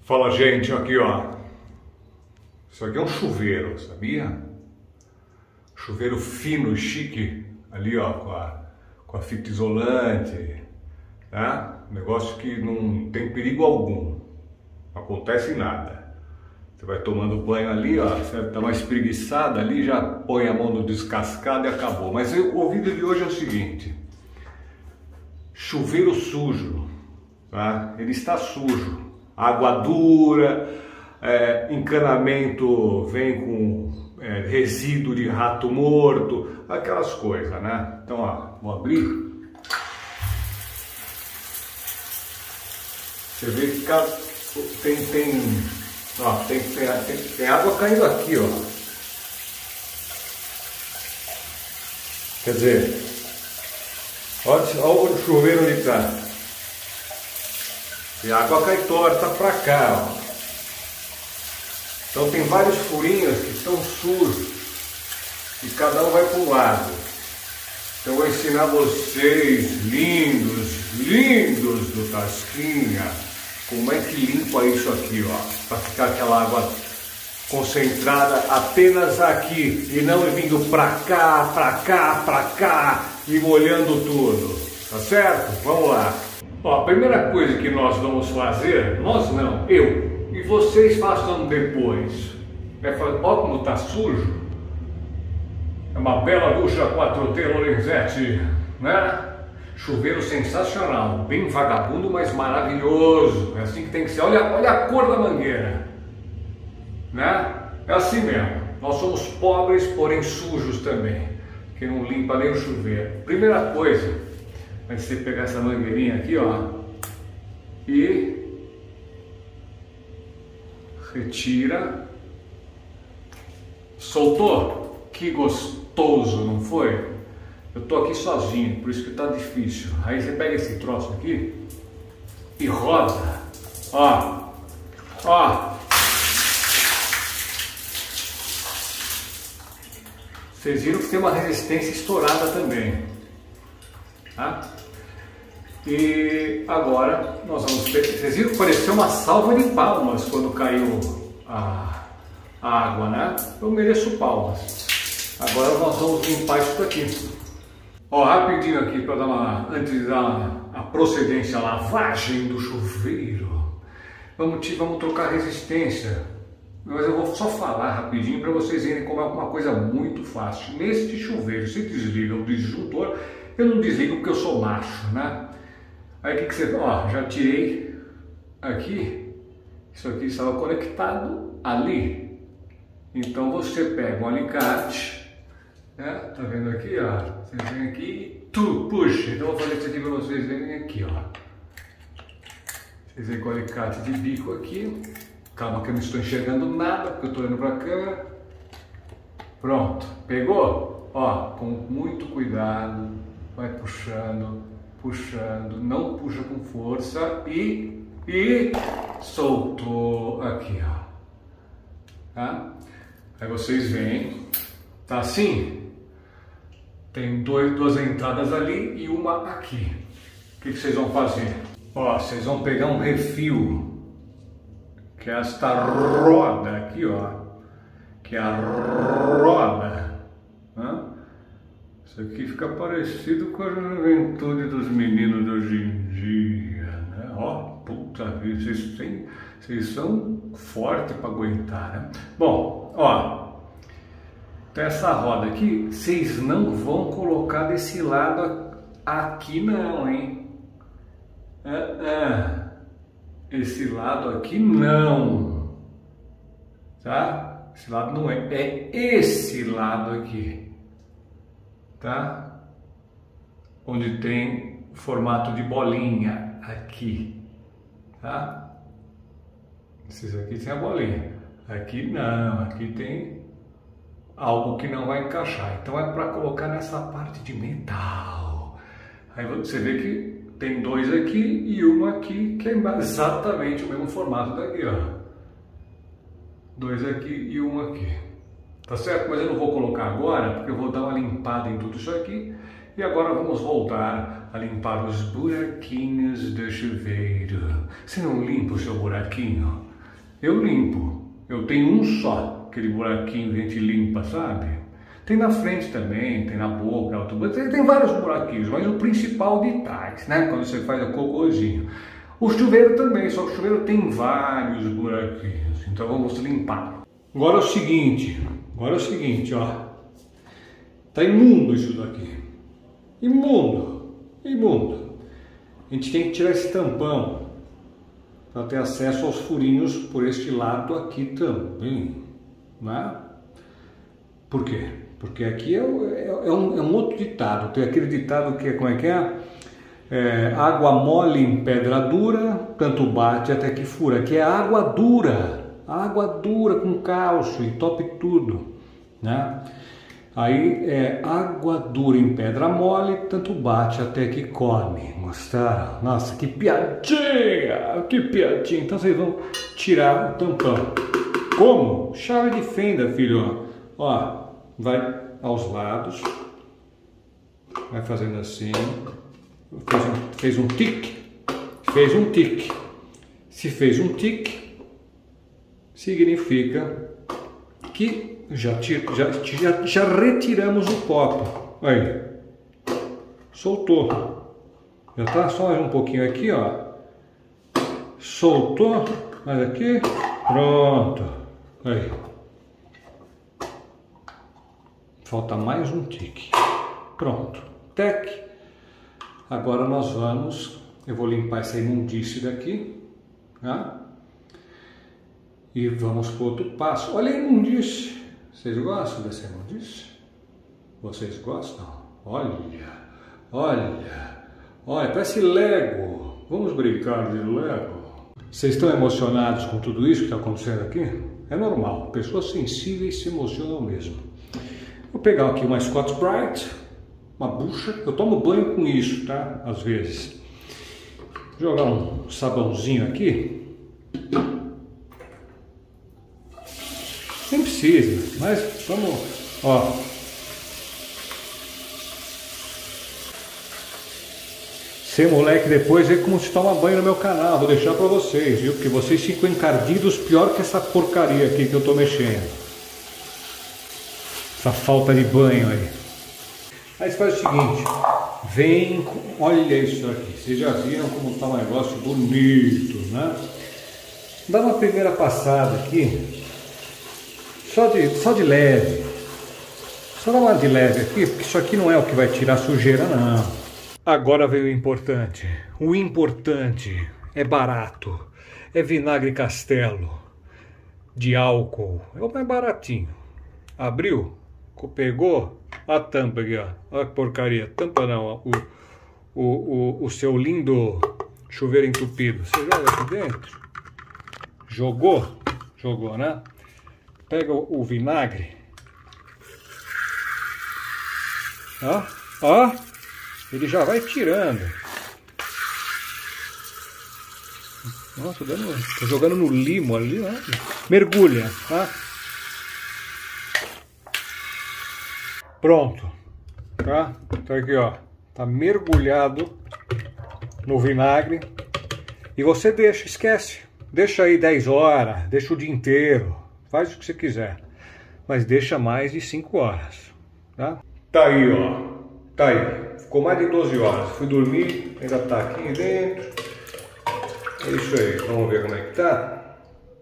Fala, gente, aqui ó, isso aqui é um chuveiro, sabia? Chuveiro fino e chique, ali ó, com a fita isolante, tá? Negócio que não tem perigo algum, não acontece nada. Você vai tomando banho ali, ó, você dá uma espreguiçada ali, já põe a mão no descascado e acabou. Mas o vídeo de hoje é o seguinte: chuveiro sujo, tá? Ele está sujo. Água dura, encanamento vem com resíduo de rato morto, aquelas coisas, né? Então, ó, vou abrir. Você vê que tem água caindo aqui, ó. Quer dizer, olha o chuveiro onde está. E a água cai torta pra cá, ó. Então tem vários furinhos que estão sujos e cada um vai para um lado. Então eu vou ensinar vocês, lindos do Tasquinha, como é que limpa isso aqui, ó, para ficar aquela água concentrada apenas aqui e não vindo pra cá e molhando tudo, tá certo? Vamos lá. Ó, a primeira coisa que nós vamos fazer, nós não, eu, e vocês façam depois, é fazer, ó como tá sujo, é uma bela ducha 4T Lorenzetti, né? Chuveiro sensacional, bem vagabundo, mas maravilhoso, é assim que tem que ser. Olha a cor da mangueira, né? É assim mesmo, nós somos pobres, porém sujos também, que não limpa nem o chuveiro. Primeira coisa, vai ser pegar essa mangueirinha aqui, ó, e retira. Soltou? Que gostoso, não foi? Eu tô aqui sozinho, por isso que tá difícil. Aí você pega esse troço aqui e roda, ó, ó. Vocês viram que tem uma resistência estourada também, tá? E agora nós vamos ver. Vocês viram que pareceu uma salva de palmas quando caiu a água, né? Eu mereço palmas. Agora nós vamos limpar isso daqui. Ó, rapidinho aqui para dar antes de dar a procedência, a lavagem do chuveiro. Vamos trocar a resistência. Mas eu vou só falar rapidinho para vocês verem como é uma coisa muito fácil. Neste chuveiro, se desliga o disjuntor. Eu não desligo porque eu sou macho, né? Aí o que você... Ó, já tirei aqui. Isso aqui estava conectado ali. Então você pega um alicate, né? Tá vendo aqui, ó? Você vem aqui e tu puxa. Então eu vou fazer isso aqui para vocês verem aqui, ó. Vocês veem com o alicate de bico aqui. Calma que eu não estou enxergando nada, porque eu estou olhando para a câmera. Pronto. Pegou? Ó, com muito cuidado. Vai puxando, puxando, não puxa com força e soltou aqui, ó. Tá? Aí vocês veem, tá assim? Tem duas entradas ali e uma aqui. O que vocês vão fazer? Ó, vocês vão pegar um refil, que é esta roda aqui, ó, que é a roda, né? Isso aqui fica parecido com a juventude dos meninos de hoje em dia, né? Ó, puta vida, vocês são fortes para aguentar, né? Bom, ó, tem essa roda aqui, vocês não vão colocar desse lado aqui não, hein? Esse lado aqui não, tá? Esse lado não é, é esse lado aqui. Tá? Onde tem formato de bolinha aqui, tá? Esses aqui tem a bolinha, aqui não, aqui tem algo que não vai encaixar, então é para colocar nessa parte de metal. Aí você vê que tem dois aqui e uma aqui que é exatamente o mesmo formato daqui, ó. Dois aqui e um aqui. Tá certo? Mas eu não vou colocar agora, porque eu vou dar uma limpada em tudo isso aqui. E agora vamos voltar a limpar os buraquinhos do chuveiro. Você não limpa o seu buraquinho? eu limpo. Eu tenho um só, aquele buraquinho que a gente limpa, sabe? Tem na frente também, tem na boca, tem vários buraquinhos, mas o principal de trás, né? Quando você faz o cocôzinho. O chuveiro também, só que o chuveiro tem vários buraquinhos, então vamos limpar. Agora é o seguinte, ó. Tá imundo isso daqui. Imundo. A gente tem que tirar esse tampão para ter acesso aos furinhos por este lado aqui também, né? Por quê? Porque aqui é um outro ditado. Tem aquele ditado que é, como é que é? Água mole em pedra dura, tanto bate até que fura. Que é água dura com cálcio, entope tudo, né? Aí é água dura em pedra mole, tanto bate até que come. Gostaram? Nossa, que piadinha! Então vocês vão tirar o tampão. Como? Chave de fenda, filho. Ó, vai aos lados, vai fazendo assim. Fez um tique. Se fez um tique, significa que já retiramos o copo. Aí, soltou. Já tá só mais um pouquinho aqui, ó. Soltou, mais aqui, pronto. Aí. Falta mais um tique. Pronto. Tec. Agora nós vamos, eu vou limpar essa imundície daqui, tá? E vamos para outro passo. Olha a imundície. Vocês gostam dessa imundície? Vocês gostam? Olha, parece Lego. Vamos brincar de Lego. Vocês estão emocionados com tudo isso que está acontecendo aqui? É normal, pessoas sensíveis se emocionam mesmo. Vou pegar aqui uma Scotch-Brite, uma bucha. Eu tomo banho com isso, tá? Às vezes. Vou jogar um sabãozinho aqui. Nem precisa, mas vamos, ó. Ser moleque depois é como se toma banho no meu canal, vou deixar pra vocês, viu? Porque vocês ficam encardidos pior que essa porcaria aqui que eu tô mexendo. Essa falta de banho aí. Aí você faz o seguinte, vem, olha isso aqui, vocês já viram como tá um negócio bonito, né? Dá uma primeira passada aqui. Só de leve. Só dá uma de leve aqui, porque isso aqui não é o que vai tirar sujeira, não. Agora veio o importante. O importante é barato. É vinagre Castelo. De álcool. É o mais baratinho. Abriu, pegou a tampa aqui, ó. Olha que porcaria. Tampa não, ó. O seu lindo chuveiro entupido. Você joga aqui dentro. Jogou, né? Pega o vinagre, ó, ele já vai tirando. Nossa, tô jogando no limo ali, né? Mergulha, tá? Pronto, tá? Então aqui, ó, tá mergulhado no vinagre e você esquece, deixa aí 10 horas, deixa o dia inteiro. Faz o que você quiser, mas deixa mais de 5 horas, tá? Tá aí, ó, tá aí, ficou mais de 12 horas, fui dormir, ainda tá aqui dentro, é isso aí, vamos ver como é que tá.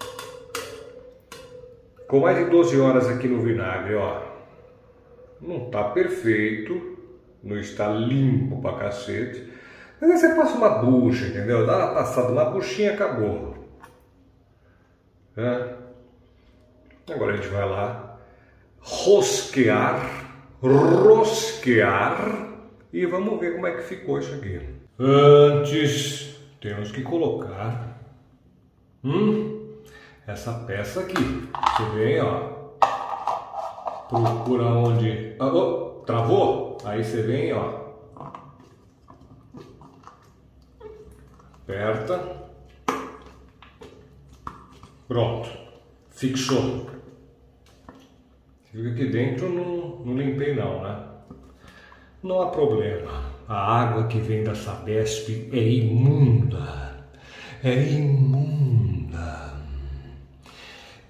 Ficou mais de 12 horas aqui no vinagre, ó, não tá perfeito, não está limpo pra cacete, mas aí você passa uma bucha, entendeu? Dá uma passada, uma buchinha, acabou, né? Agora a gente vai lá rosquear e vamos ver como é que ficou isso aqui. Antes temos que colocar essa peça aqui. Você vem, ó, procura onde... travou? Aí você vem, ó, aperta, pronto, fixou. Fica aqui dentro, não limpei não, né? Não há problema. A água que vem da Sabesp é imunda. É imunda.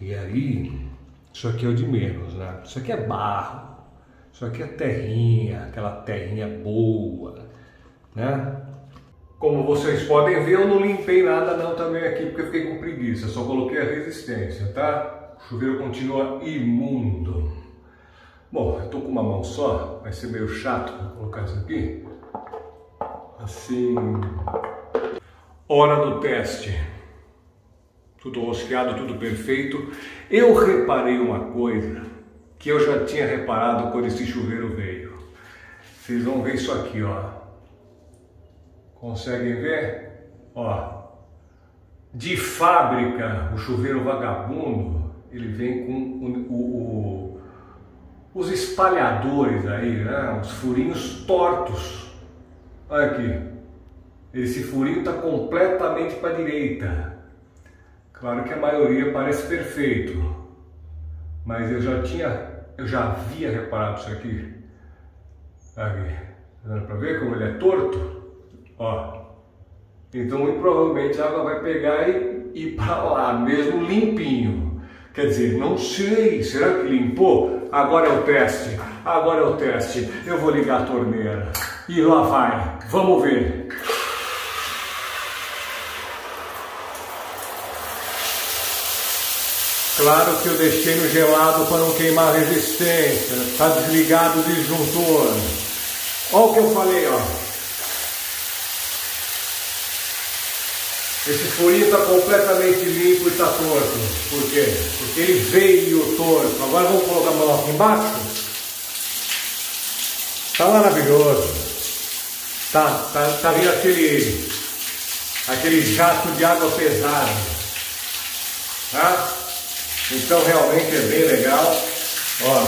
E aí, isso aqui é o de menos, né? Isso aqui é barro, isso aqui é terrinha, aquela terrinha boa, né? Como vocês podem ver, eu não limpei nada não também aqui, porque eu fiquei com preguiça, só coloquei a resistência, tá? O chuveiro continua imundo. Bom, eu tô com uma mão só, vai ser meio chato colocar isso aqui. Assim, hora do teste. Tudo rosqueado, tudo perfeito. Eu reparei uma coisa que eu já tinha reparado quando esse chuveiro veio. Vocês vão ver isso aqui, ó. Conseguem ver? Ó. De fábrica, o chuveiro vagabundo, ele vem com os espalhadores aí, né? Os furinhos tortos. Olha aqui. Esse furinho está completamente para a direita. Claro que a maioria parece perfeito, mas eu já havia reparado isso aqui. Aqui, dá para ver como ele é torto? Ó. Então muito provavelmente a água vai pegar e ir para lá, mesmo limpinho. Quer dizer, não sei, será que limpou? Agora é o teste, agora é o teste. Eu vou ligar a torneira e lá vai, vamos ver. Claro que eu deixei no gelado para não queimar a resistência. Está desligado o disjuntor. Olha o que eu falei, ó. Esse furinho está completamente limpo e está torto. Por quê? Porque ele veio torto. Agora vamos colocar a mão aqui embaixo. Está maravilhoso. Tá vindo aquele jato de água pesada. Tá? Então realmente é bem legal. Ó.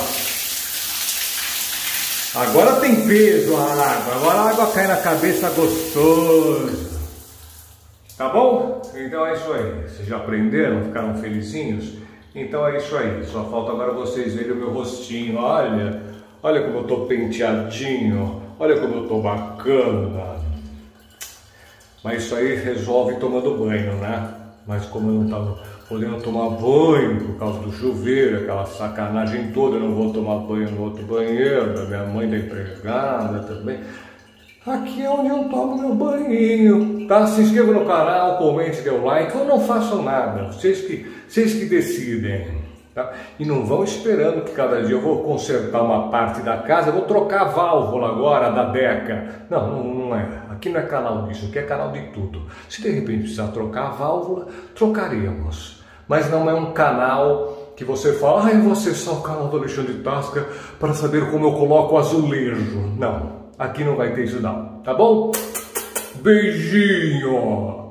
Agora tem peso a água. Agora a água cai na cabeça gostoso. Tá bom? Então é isso aí. Vocês já aprenderam? Ficaram felizinhos? Então é isso aí. Só falta agora vocês verem o meu rostinho. Olha como eu tô penteadinho. Olha como eu tô bacana. Mas isso aí resolve tomando banho, né? Mas como eu não tava podendo tomar banho por causa do chuveiro, aquela sacanagem toda, eu não vou tomar banho no outro banheiro, da minha mãe, da empregada também. Aqui é onde eu tomo meu banhinho, tá? Se inscreva no canal, comente, dê um like, ou não façam nada, vocês que decidem, tá? E não vão esperando que cada dia eu vou consertar uma parte da casa, eu vou trocar a válvula agora da Deca. Não é. Aqui não é canal disso, aqui é canal de tudo. Se de repente precisar trocar a válvula, trocaremos. Mas não é um canal que você fala, eu vou acessar o canal do Alexandre Tasca para saber como eu coloco o azulejo. Não, aqui não vai ter isso não, tá bom? Beijinho!